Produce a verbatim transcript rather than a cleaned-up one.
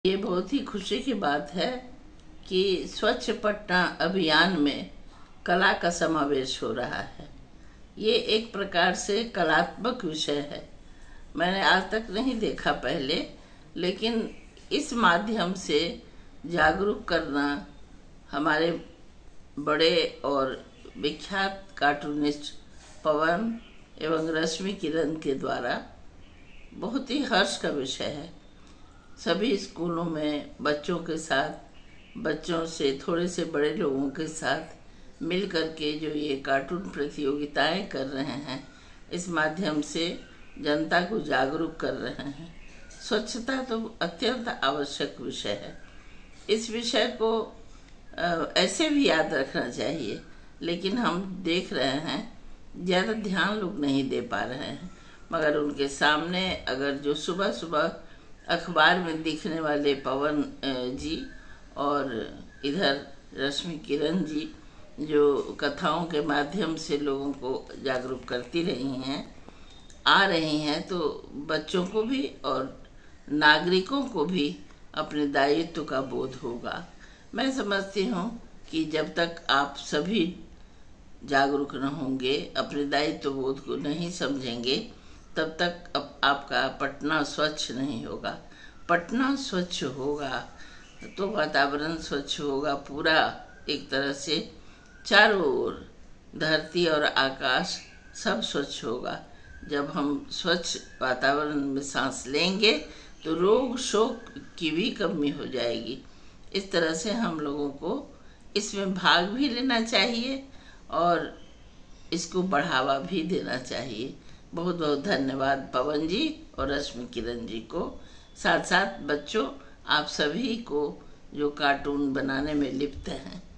ये बहुत ही खुशी की बात है कि स्वच्छ पटना अभियान में कला का समावेश हो रहा है। ये एक प्रकार से कलात्मक विषय है। मैंने आज तक नहीं देखा पहले, लेकिन इस माध्यम से जागरूक करना हमारे बड़े और विख्यात कार्टूनिस्ट पवन एवं रश्मि किरण के द्वारा बहुत ही हर्ष का विषय है। सभी स्कूलों में बच्चों के साथ, बच्चों से थोड़े से बड़े लोगों के साथ मिल कर के जो ये कार्टून प्रतियोगिताएं कर रहे हैं, इस माध्यम से जनता को जागरूक कर रहे हैं। स्वच्छता तो अत्यंत आवश्यक विषय है। इस विषय को ऐसे भी याद रखना चाहिए, लेकिन हम देख रहे हैं ज़्यादा ध्यान लोग नहीं दे पा रहे हैं। मगर उनके सामने अगर जो सुबह सुबह अखबार में दिखने वाले पवन जी और इधर रश्मि किरण जी जो कथाओं के माध्यम से लोगों को जागरूक करती रही हैं, आ रही हैं, तो बच्चों को भी और नागरिकों को भी अपने दायित्व का बोध होगा। मैं समझती हूँ कि जब तक आप सभी जागरूक न होंगे, अपने दायित्व बोध को नहीं समझेंगे, तब तक अब आपका पटना स्वच्छ नहीं होगा। पटना स्वच्छ होगा तो वातावरण स्वच्छ होगा, पूरा एक तरह से चारों ओर धरती और आकाश सब स्वच्छ होगा। जब हम स्वच्छ वातावरण में सांस लेंगे तो रोग शोक की भी कमी हो जाएगी। इस तरह से हम लोगों को इसमें भाग भी लेना चाहिए और इसको बढ़ावा भी देना चाहिए। बहुत बहुत धन्यवाद पवन जी और रश्मि किरण जी को, साथ साथ बच्चों आप सभी को जो कार्टून बनाने में लिप्त हैं।